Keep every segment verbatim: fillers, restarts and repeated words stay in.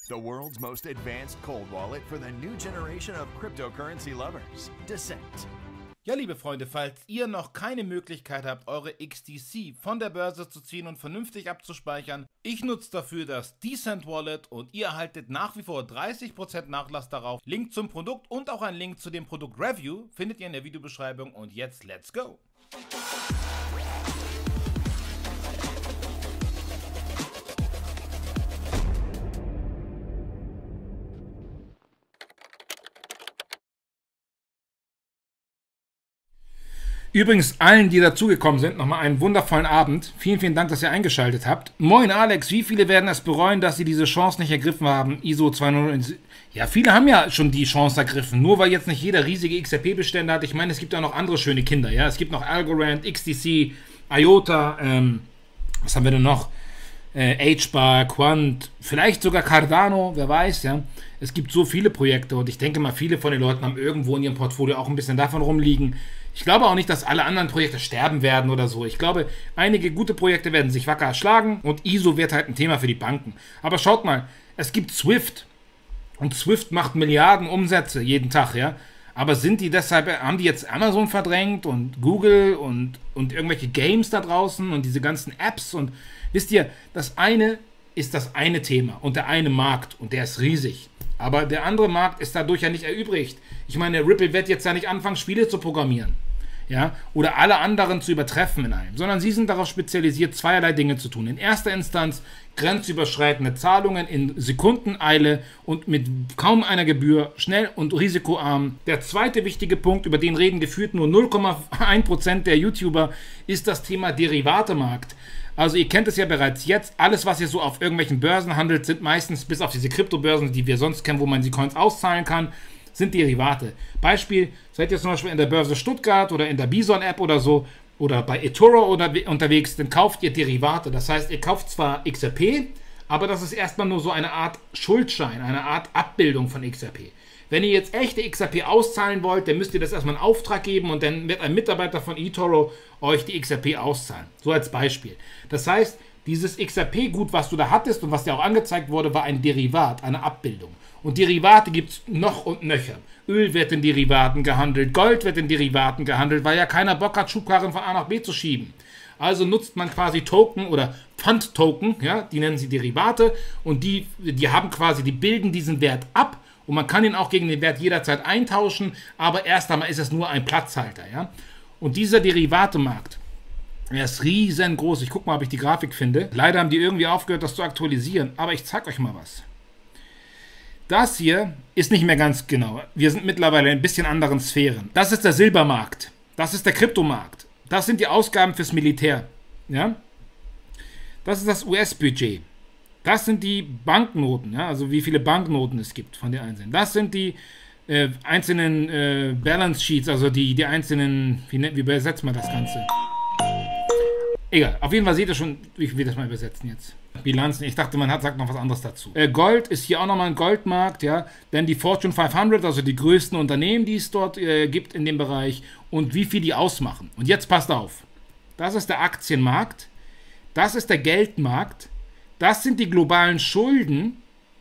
The world's most advanced cold wallet for the new generation of cryptocurrency lovers. Descent. Ja, liebe Freunde, falls ihr noch keine Möglichkeit habt, eure X T C von der Börse zu ziehen und vernünftig abzuspeichern, ich nutze dafür das Descent Wallet und ihr erhaltet nach wie vor dreißig Prozent Nachlass darauf. Link zum Produkt und auch ein Link zu dem Produkt Review findet ihr in der Videobeschreibung und jetzt let's go! Übrigens allen, die dazugekommen sind, nochmal einen wundervollen Abend. Vielen, vielen Dank, dass ihr eingeschaltet habt. Moin Alex, wie viele werden es bereuen, dass sie diese Chance nicht ergriffen haben? I S O zwei null null. Ja, viele haben ja schon die Chance ergriffen, nur weil jetzt nicht jeder riesige X R P-Bestände hat. Ich meine, es gibt auch noch andere schöne Kinder, ja. Es gibt noch Algorand, X T C, IOTA, ähm, was haben wir denn noch? Äh, H-Bar, Quant, vielleicht sogar Cardano, wer weiß, ja. Es gibt so viele Projekte und ich denke mal, viele von den Leuten haben irgendwo in ihrem Portfolio auch ein bisschen davon rumliegen. Ich glaube auch nicht, dass alle anderen Projekte sterben werden oder so. Ich glaube, einige gute Projekte werden sich wacker schlagen und I S O wird halt ein Thema für die Banken. Aber schaut mal, es gibt Swift und Swift macht Milliarden Umsätze jeden Tag, ja. Aber sind die deshalb, haben die jetzt Amazon verdrängt und Google und, und irgendwelche Games da draußen und diese ganzen Apps und wisst ihr, das eine ist das eine Thema und der eine Markt und der ist riesig. Aber der andere Markt ist dadurch ja nicht erübrigt. Ich meine, Ripple wird jetzt ja nicht anfangen, Spiele zu programmieren. Ja, oder alle anderen zu übertreffen in allem, sondern sie sind darauf spezialisiert, zweierlei Dinge zu tun. In erster Instanz grenzüberschreitende Zahlungen in Sekundeneile und mit kaum einer Gebühr, schnell und risikoarm. Der zweite wichtige Punkt, über den reden gefühlt nur null Komma eins Prozent der YouTuber, ist das Thema Derivatemarkt. Also ihr kennt es ja bereits jetzt, alles was ihr so auf irgendwelchen Börsen handelt, sind meistens, bis auf diese Kryptobörsen, die wir sonst kennen, wo man die Coins auszahlen kann, sind Derivate. Beispiel, seid ihr zum Beispiel in der Börse Stuttgart oder in der Bison-App oder so oder bei eToro oder unterwegs, dann kauft ihr Derivate. Das heißt, ihr kauft zwar X R P, aber das ist erstmal nur so eine Art Schuldschein, eine Art Abbildung von X R P. Wenn ihr jetzt echte X R P auszahlen wollt, dann müsst ihr das erstmal in Auftrag geben und dann wird ein Mitarbeiter von eToro euch die X R P auszahlen. So als Beispiel. Das heißt, dieses X R P-Gut, was du da hattest und was dir auch angezeigt wurde, war ein Derivat, eine Abbildung. Und Derivate gibt es noch und nöcher. Öl wird in Derivaten gehandelt, Gold wird in Derivaten gehandelt, weil ja keiner Bock hat, Schubkarren von A nach B zu schieben. Also nutzt man quasi Token oder Pfand-Token, ja, die nennen sie Derivate und die, die haben quasi, die bilden diesen Wert ab und man kann ihn auch gegen den Wert jederzeit eintauschen, aber erst einmal ist es nur ein Platzhalter, ja. Und dieser Derivatemarkt, er ist riesengroß. Ich gucke mal, ob ich die Grafik finde. Leider haben die irgendwie aufgehört, das zu aktualisieren, aber ich zeige euch mal was. Das hier ist nicht mehr ganz genau. Wir sind mittlerweile in ein bisschen anderen Sphären. Das ist der Silbermarkt. Das ist der Kryptomarkt. Das sind die Ausgaben fürs Militär. Ja? Das ist das U S-Budget. Das sind die Banknoten. Ja? Also wie viele Banknoten es gibt von den Einzelnen. Das sind die äh, einzelnen äh, Balance Sheets, also die, die einzelnen, wie, wie übersetzt man das Ganze? Egal, auf jeden Fall seht ihr schon, ich will das mal übersetzen jetzt. Bilanzen, ich dachte, man hat, sagt noch was anderes dazu. Äh, Gold ist hier auch nochmal ein Goldmarkt, ja. Denn die Fortune fünfhundert, also die größten Unternehmen, die es dort äh, gibt in dem Bereich und wie viel die ausmachen. Und jetzt passt auf. Das ist der Aktienmarkt, das ist der Geldmarkt, das sind die globalen Schulden,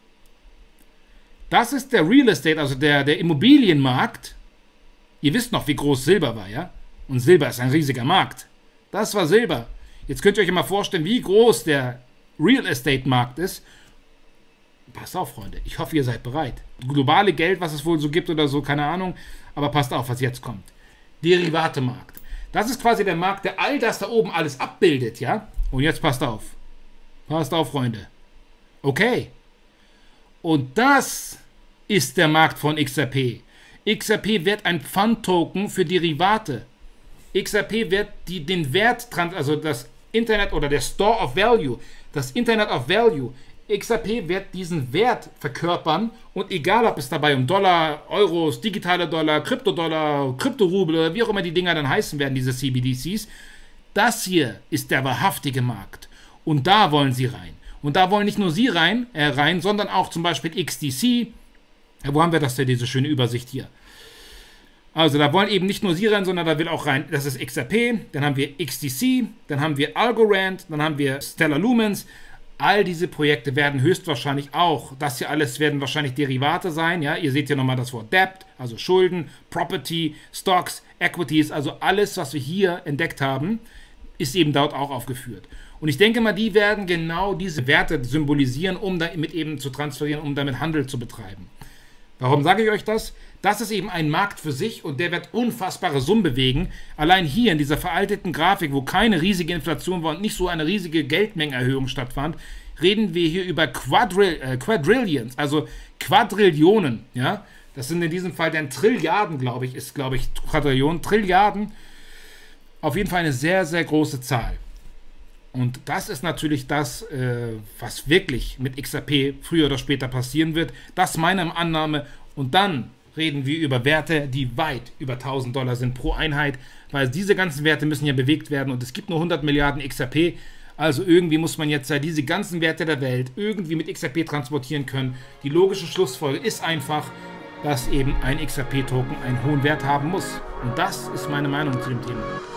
das ist der Real Estate, also der, der Immobilienmarkt. Ihr wisst noch, wie groß Silber war, ja? Und Silber ist ein riesiger Markt. Das war Silber. Jetzt könnt ihr euch mal vorstellen, wie groß der Real Estate Markt ist. Passt auf, Freunde. Ich hoffe, ihr seid bereit. Globale Geld, was es wohl so gibt oder so, keine Ahnung. Aber passt auf, was jetzt kommt. Derivatemarkt. Das ist quasi der Markt, der all das da oben alles abbildet, ja? Und jetzt passt auf. Passt auf, Freunde. Okay. Und das ist der Markt von X R P. X R P wird ein Pfand-Token für Derivate. X R P wird die, den Wert, also das Internet oder der Store of Value, das Internet of Value, X R P wird diesen Wert verkörpern und egal, ob es dabei um Dollar, Euros, digitale Dollar, Kryptodollar, Kryptorubel oder wie auch immer die Dinger dann heißen werden, diese C B D Cs, das hier ist der wahrhaftige Markt und da wollen sie rein. Und da wollen nicht nur sie rein, äh, rein, sondern auch zum Beispiel X T C. Ja, wo haben wir das denn, diese schöne Übersicht hier? Also da wollen eben nicht nur sie rein, sondern da will auch rein, das ist X R P, dann haben wir X T C, dann haben wir Algorand, dann haben wir Stellar Lumens, All diese Projekte werden höchstwahrscheinlich auch, das hier alles werden wahrscheinlich Derivate sein, ja, ihr seht hier nochmal das Wort Debt, also Schulden, Property, Stocks, Equities, also alles, was wir hier entdeckt haben, ist eben dort auch aufgeführt. Und ich denke mal, die werden genau diese Werte symbolisieren, um damit eben zu transferieren, um damit Handel zu betreiben. Warum sage ich euch das? Das ist eben ein Markt für sich und der wird unfassbare Summen bewegen. Allein hier in dieser veralteten Grafik, wo keine riesige Inflation war und nicht so eine riesige Geldmengenerhöhung stattfand, reden wir hier über Quadrill, äh, Quadrillions, also Quadrillionen. Ja? Das sind in diesem Fall dann Trilliarden, glaube ich, ist, glaube ich, Quadrillionen, Trilliarden. Auf jeden Fall eine sehr, sehr große Zahl. Und das ist natürlich das, äh, was wirklich mit X R P früher oder später passieren wird. Das ist meine Annahme. Und dann reden wir über Werte, die weit über tausend Dollar sind pro Einheit, weil diese ganzen Werte müssen ja bewegt werden und es gibt nur hundert Milliarden X R P. Also irgendwie muss man jetzt ja diese ganzen Werte der Welt irgendwie mit X R P transportieren können. Die logische Schlussfolgerung ist einfach, dass eben ein X R P-Token einen hohen Wert haben muss. Und das ist meine Meinung zu dem Thema.